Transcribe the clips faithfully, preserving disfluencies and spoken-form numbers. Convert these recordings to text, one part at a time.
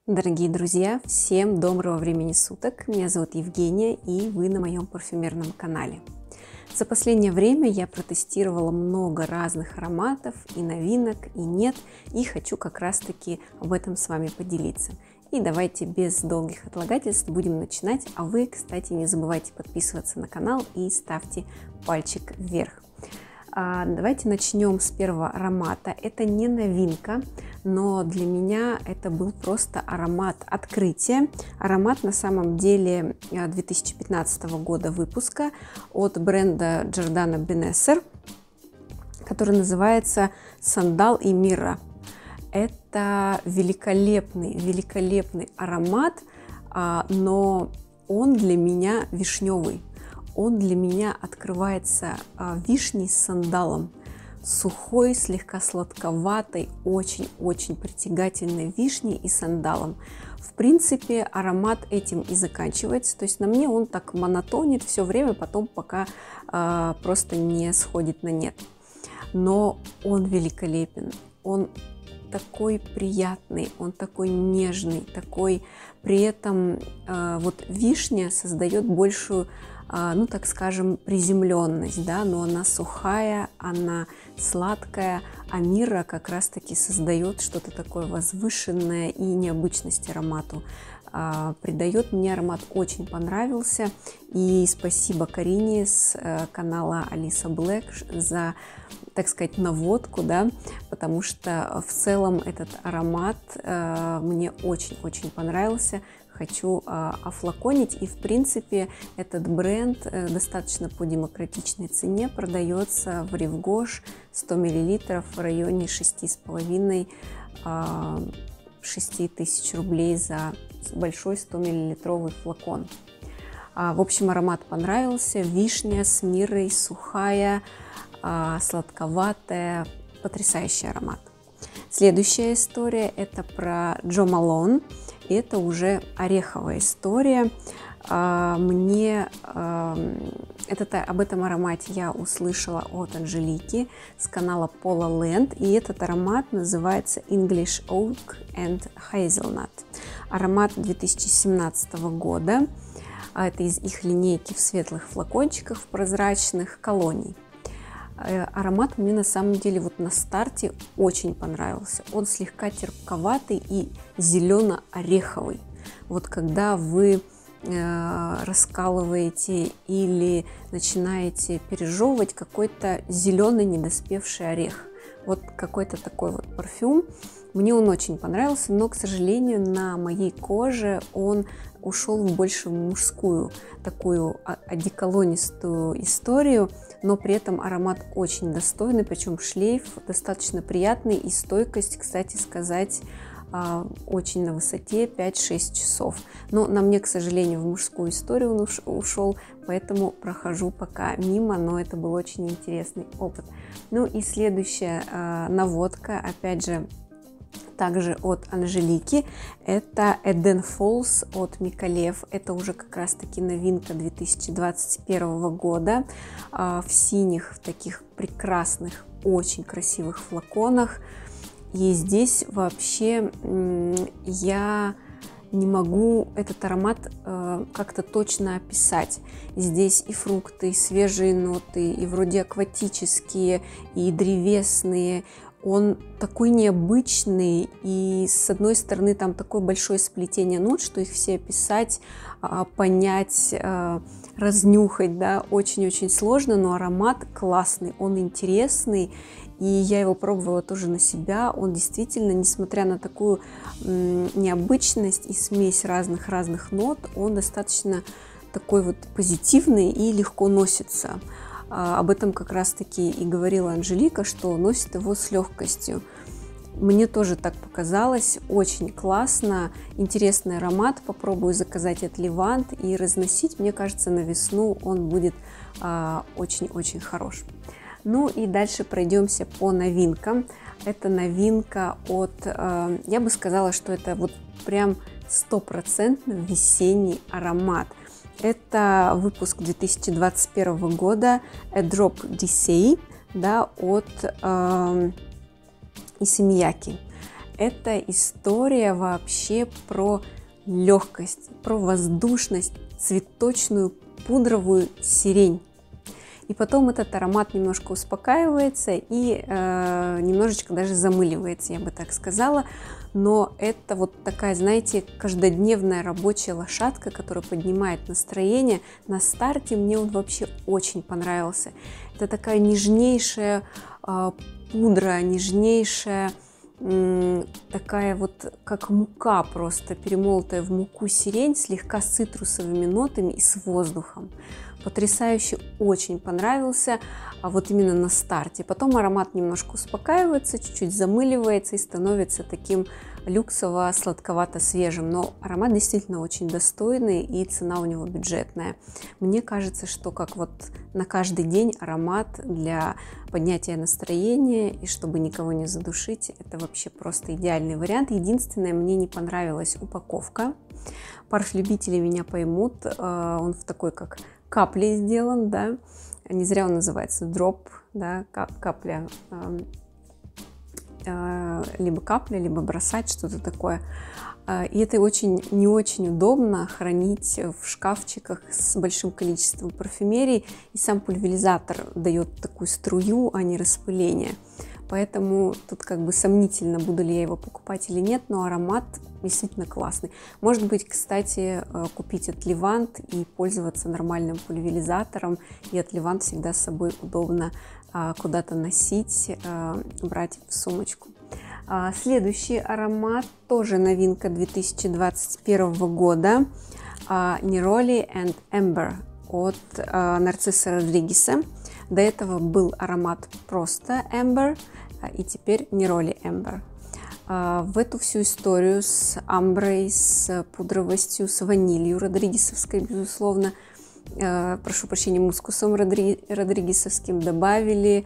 Дорогие друзья, всем доброго времени суток! Меня зовут Евгения, и вы на моем парфюмерном канале. За последнее время я протестировала много разных ароматов, и новинок, и нет, и хочу как раз-таки об этом с вами поделиться. И давайте без долгих отлагательств будем начинать, а вы, кстати, не забывайте подписываться на канал и ставьте пальчик вверх. Давайте начнем с первого аромата. Это не новинка, но для меня это был просто аромат открытия. Аромат на самом деле две тысячи пятнадцатого года выпуска от бренда Giordano Benessere, который называется «Сандал и Мирра». Это великолепный, великолепный аромат, но он для меня вишневый. Он для меня открывается вишней с сандалом, сухой, слегка сладковатой, очень-очень притягательной вишней и сандалом. В принципе, аромат этим и заканчивается, то есть на мне он так монотонит все время, потом пока э, просто не сходит на нет. Но он великолепен, он такой приятный, он такой нежный, такой, при этом э, вот вишня создает большую, ну, так скажем, приземленность, да, но она сухая, она сладкая, а мирра как раз-таки создает что-то такое возвышенное и необычность аромату. А, придает мне аромат, очень понравился, и спасибо Карине с э, канала Алиса Блэк за, так сказать, наводку, да, потому что в целом этот аромат э, мне очень-очень понравился. Хочу э, офлаконить, и в принципе этот бренд э, достаточно по демократичной цене продается в Ревгош, сто миллилитров в районе шести с половиной — шести тысяч рублей за большой сто миллилитровый флакон. А, в общем, аромат понравился, вишня с миррой, сухая, э, сладковатая, потрясающий аромат. Следующая история — это про Jo Malone. И это уже ореховая история. Мне этот, об этом аромате я услышала от Анжелики с канала Paula Land. И этот аромат называется English Oak and Hazelnut. Аромат две тысячи семнадцатого года. Это из их линейки в светлых флакончиках, в прозрачных, колоний. Аромат мне на самом деле вот на старте очень понравился. Он слегка терпковатый и зелено-ореховый. Вот когда вы э, раскалываете или начинаете пережевывать какой-то зеленый недоспевший орех. Вот какой-то такой вот парфюм. Мне он очень понравился, но, к сожалению, на моей коже он ушел в больше мужскую, такую одеколонистую историю, но при этом аромат очень достойный, причем шлейф достаточно приятный, и стойкость, кстати сказать, очень на высоте, пять-шесть часов. Но на мне, к сожалению, в мужскую историю он ушел, поэтому прохожу пока мимо, но это был очень интересный опыт. Ну и следующая наводка, опять же, также от Анжелики, это Eden Falls от Micallef. Это уже как раз таки новинка две тысячи двадцать первого года в синих, в таких прекрасных, очень красивых флаконах. И здесь вообще я не могу этот аромат э, как-то точно описать. Здесь и фрукты, и свежие ноты, и вроде акватические, и древесные. Он такой необычный, и с одной стороны там такое большое сплетение нот, что их все описать, понять, разнюхать, да, очень-очень сложно, но аромат классный, он интересный, и я его пробовала тоже на себя. Он действительно, несмотря на такую необычность и смесь разных-разных нот, он достаточно такой вот позитивный и легко носится. Об этом как раз-таки и говорила Анжелика, что носит его с легкостью. Мне тоже так показалось, очень классно, интересный аромат. Попробую заказать от Левант и разносить. Мне кажется, на весну он будет очень-очень хорош. Ну и дальше пройдемся по новинкам. Это новинка от, я бы сказала, что это вот прям стопроцентно весенний аромат. Это выпуск две тысячи двадцать первого года A Drop D'Issey, да, от э, Issey Miyake. это история вообще про легкость, про воздушность, цветочную пудровую сирень. И потом этот аромат немножко успокаивается и э, немножечко даже замыливается, я бы так сказала. Но это вот такая, знаете, каждодневная рабочая лошадка, которая поднимает настроение. На старте мне он вообще очень понравился. Это такая нежнейшая э, пудра, нежнейшая, э, такая вот как мука просто, перемолотая в муку сирень, слегка с цитрусовыми нотами и с воздухом. Потрясающе, очень понравился, а вот именно на старте. Потом аромат немножко успокаивается, чуть-чуть замыливается и становится таким люксово-сладковато-свежим. Но аромат действительно очень достойный и цена у него бюджетная. Мне кажется, что как вот на каждый день аромат для поднятия настроения и чтобы никого не задушить, это вообще просто идеальный вариант. Единственное, мне не понравилась упаковка. Парф-любители меня поймут, он в такой как каплей сделан, да, не зря он называется дроп, да, капля, э, э, либо капля, либо бросать, что-то такое. И это очень не очень удобно хранить в шкафчиках с большим количеством парфюмерий, и сам пульверизатор дает такую струю, а не распыление. Поэтому тут как бы сомнительно, буду ли я его покупать или нет, но аромат действительно классный. Может быть, кстати, купить от Левант и пользоваться нормальным пульверизатором. И от Левант всегда с собой удобно куда-то носить, брать в сумочку. Следующий аромат, тоже новинка две тысячи двадцать первого года. Neroli and Amber от Нарцисса Родригеса. До этого был аромат просто Amber, и теперь Neroli Amber. В эту всю историю с амброй, с пудровостью, с ванилью родригесовской, безусловно, прошу прощения, мускусом родригесовским добавили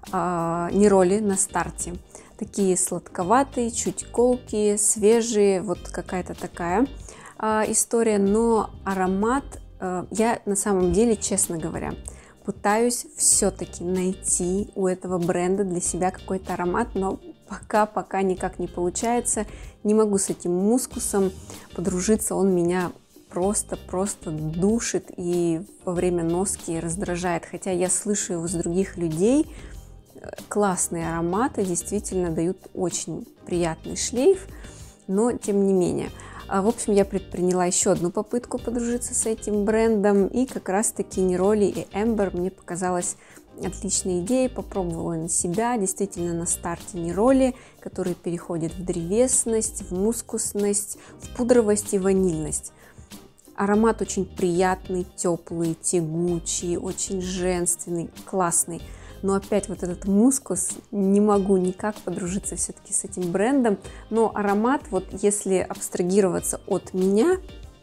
Neroli на старте. Такие сладковатые, чуть колкие, свежие, вот какая-то такая история, но аромат, я на самом деле, честно говоря, пытаюсь все-таки найти у этого бренда для себя какой-то аромат, но пока-пока никак не получается. Не могу с этим мускусом подружиться, он меня просто-просто душит и во время носки раздражает. Хотя я слышу его с других людей, классные ароматы, действительно дают очень приятный шлейф, но тем не менее. В общем, я предприняла еще одну попытку подружиться с этим брендом, и как раз-таки Neroli и Amber мне показалась отличной идеей, попробовала на себя. Действительно, на старте Neroli, который переходит в древесность, в мускусность, в пудровость и ванильность. Аромат очень приятный, теплый, тягучий, очень женственный, классный. Но опять вот этот мускус, не могу никак подружиться все-таки с этим брендом. Но аромат, вот если абстрагироваться от меня,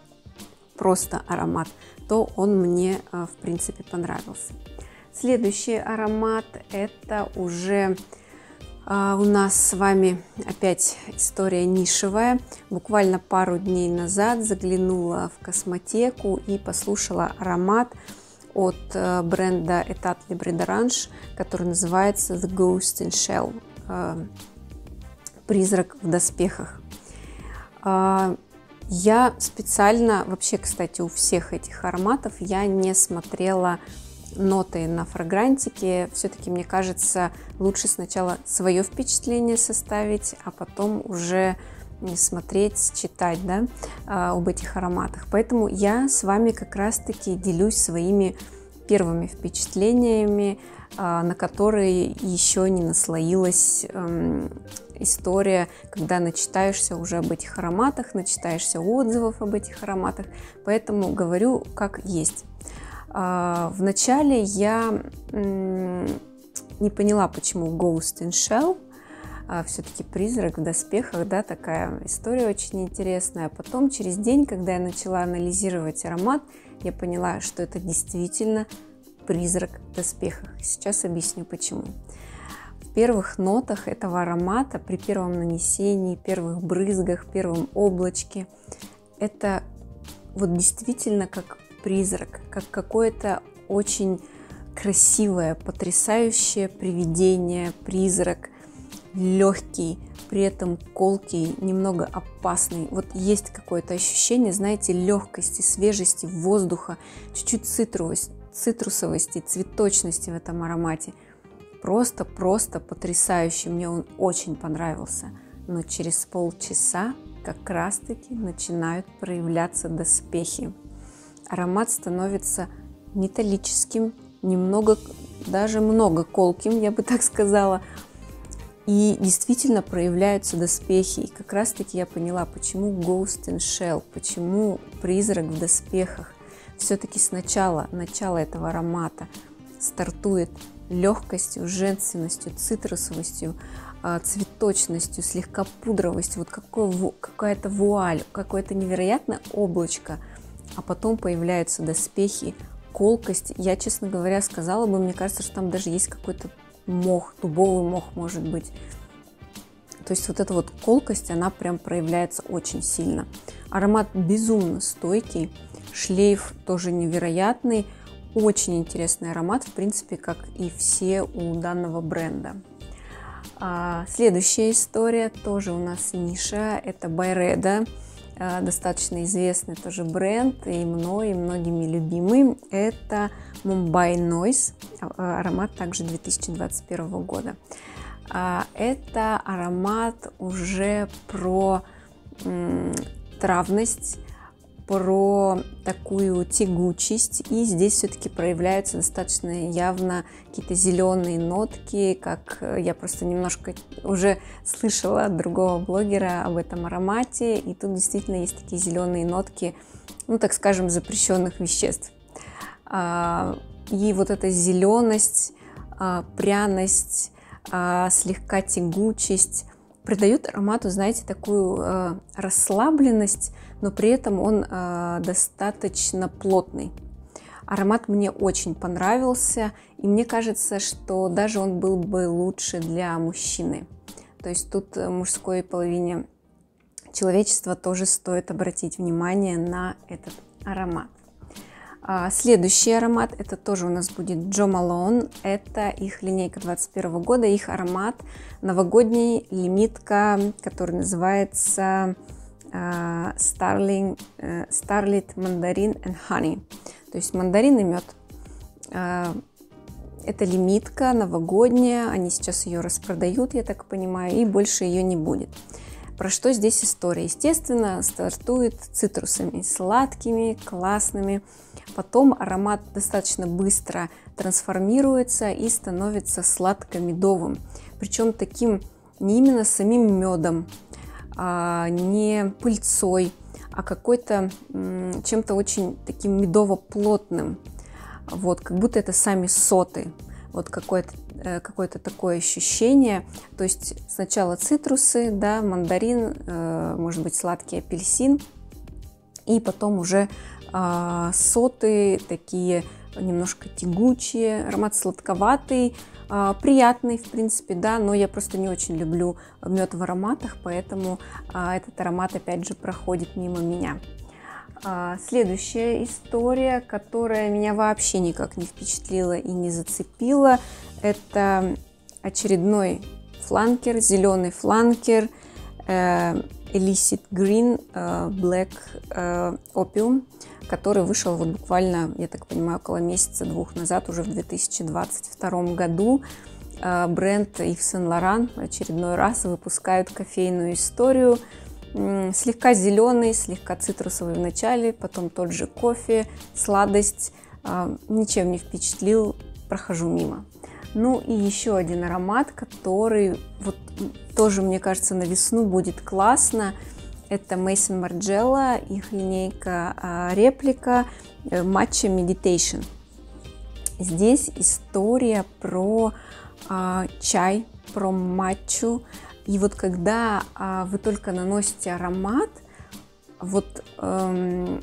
просто аромат, то он мне, в принципе, понравился. Следующий аромат, это уже а, у нас с вами опять история нишевая. Буквально пару дней назад заглянула в космотеку и послушала аромат от бренда Etat Libre d'Orange, который называется The Ghost in Shell, призрак в доспехах. Я специально, вообще, кстати, у всех этих ароматов я не смотрела ноты на фрагрантике. Все-таки, мне кажется, лучше сначала свое впечатление составить, а потом уже смотреть, читать, да, об этих ароматах. Поэтому я с вами как раз-таки делюсь своими первыми впечатлениями, на которые еще не наслоилась история, когда начитаешься уже об этих ароматах, начитаешься отзывов об этих ароматах. Поэтому говорю как есть. Вначале я не поняла, почему Ghost in Shell. Все-таки призрак в доспехах, да, такая история очень интересная. А потом, через день, когда я начала анализировать аромат, я поняла, что это действительно призрак в доспехах. Сейчас объясню, почему. В первых нотах этого аромата, при первом нанесении, первых брызгах, первом облачке, это вот действительно как призрак, как какое-то очень красивое, потрясающее привидение, призрак. легкий, при этом колкий, немного опасный. Вот есть какое-то ощущение, знаете, легкости, свежести воздуха, чуть-чуть цитрус, цитрусовости, цветочности в этом аромате. Просто-просто потрясающий. Мне он очень понравился. Но через полчаса как раз-таки начинают проявляться доспехи. Аромат становится металлическим, немного, даже много колким, я бы так сказала. И действительно проявляются доспехи. И как раз-таки я поняла, почему Ghost in Shell, почему призрак в доспехах. Все-таки сначала, начало этого аромата стартует легкостью, женственностью, цитрусовостью, цветочностью, слегка пудровостью. Вот какая-то вуаль, какое-то невероятное облачко. А потом появляются доспехи, колкость. Я, честно говоря, сказала бы, мне кажется, что там даже есть какой-то мох, дубовый мох, может быть. То есть вот эта вот колкость, она прям проявляется очень сильно. Аромат безумно стойкий, шлейф тоже невероятный. Очень интересный аромат, в принципе, как и все у данного бренда. А, следующая история, тоже у нас ниша, это Byredo. Достаточно известный тоже бренд, и мной, и многими любимый. Это Mumbai Noise, аромат также две тысячи двадцать первого года. Это аромат уже про травность, про такую тягучесть, и здесь все-таки проявляются достаточно явно какие-то зеленые нотки, как я просто немножко уже слышала от другого блогера об этом аромате, и тут действительно есть такие зеленые нотки, ну так скажем, запрещенных веществ. И вот эта зеленость, пряность, слегка тягучесть придают аромату, знаете, такую э, расслабленность, но при этом он э, достаточно плотный. Аромат мне очень понравился, и мне кажется, что даже он был бы лучше для мужчины. То есть тут мужской половине человечества тоже стоит обратить внимание на этот аромат. Следующий аромат, это тоже у нас будет Jo Malone, это их линейка двадцать первого года, их аромат новогодний, лимитка, который называется uh, Starling, uh, Starlit Mandarin and Honey, то есть мандарин и мед. Uh, это лимитка новогодняя, они сейчас ее распродают, я так понимаю, и больше ее не будет. Про что здесь история? Естественно, стартует цитрусами, сладкими, классными. Потом аромат достаточно быстро трансформируется и становится сладко-медовым. Причем таким не именно самим медом, а не пыльцой, а какой-то чем-то очень таким медово-плотным. Вот, как будто это сами соты. Вот какое-то какое-то такое ощущение. То есть сначала цитрусы, да, мандарин, э, может быть сладкий апельсин, и потом уже э, соты такие немножко тягучие, аромат сладковатый, э, приятный в принципе, да, но я просто не очень люблю мед в ароматах, поэтому э, этот аромат опять же проходит мимо меня. Следующая история, которая меня вообще никак не впечатлила и не зацепила, это очередной фланкер, зеленый фланкер Illicit Green Black Opium, который вышел вот буквально, я так понимаю, около месяца-двух назад, уже в две тысячи двадцать втором году. Бренд Yves Saint Laurent в очередной раз выпускают кофейную историю. Слегка зеленый, слегка цитрусовый в начале, потом тот же кофе, сладость, ничем не впечатлил, прохожу мимо. Ну и еще один аромат, который вот тоже, мне кажется, на весну будет классно, это Maison Margiela, их линейка реплика Matcha Meditation. Здесь история про чай, про матчу. И вот когда а, вы только наносите аромат, вот эм,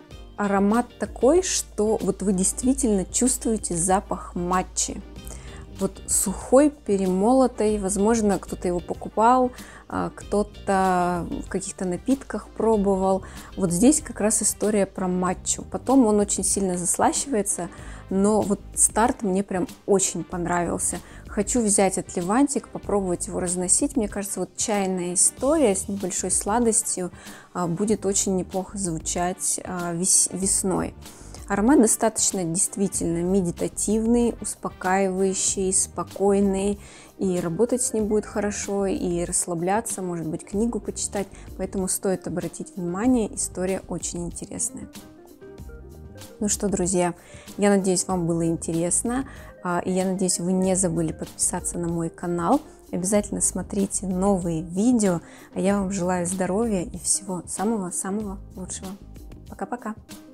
аромат такой, что вот вы действительно чувствуете запах матчи. вот сухой, перемолотой. Возможно, кто-то его покупал, кто-то в каких-то напитках пробовал. Вот здесь как раз история про матчу. Потом он очень сильно заслащивается, но вот старт мне прям очень понравился. Хочу взять от Левантик, попробовать его разносить. Мне кажется, вот чайная история с небольшой сладостью будет очень неплохо звучать весной. Аромат достаточно действительно медитативный, успокаивающий, спокойный, и работать с ним будет хорошо, и расслабляться, может быть, книгу почитать, поэтому стоит обратить внимание, история очень интересная. Ну что, друзья, я надеюсь, вам было интересно, и я надеюсь, вы не забыли подписаться на мой канал. Обязательно смотрите новые видео, а я вам желаю здоровья и всего самого-самого лучшего. Пока-пока!